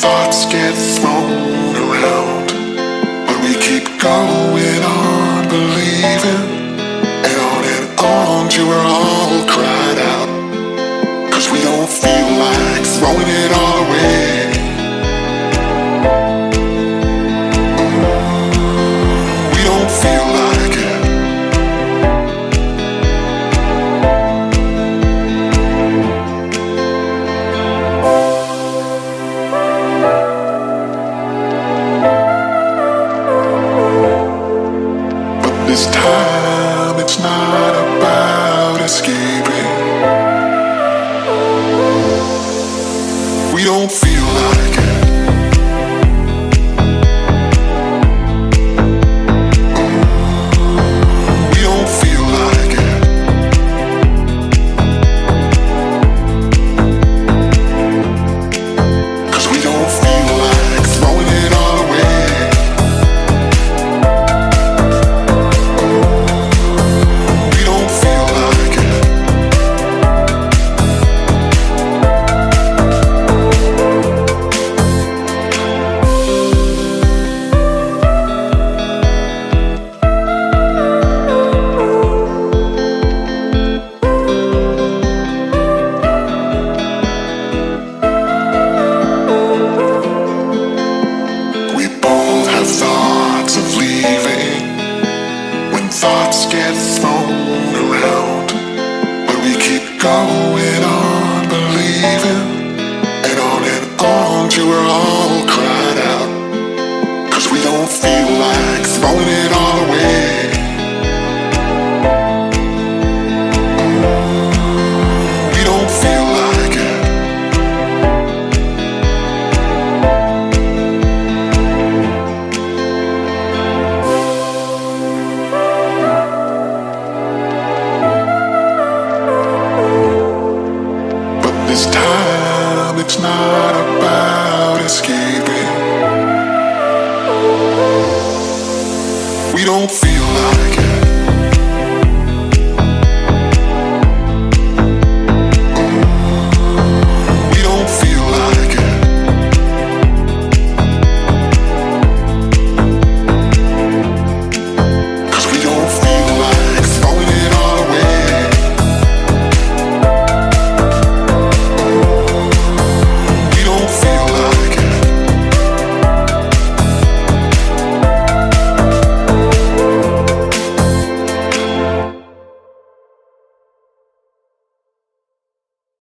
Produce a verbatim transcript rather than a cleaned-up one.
thoughts get thrown around, but we keep going on believing, and on and on till we're all cried out, 'cause we don't feel like throwing it all away. We don't feel like it. This time it's not about escaping. We don't feel like it. We don't feel like it. Cause we don't feel like throwing it all away. Thoughts of leaving, when thoughts get thrown around, but we keep going.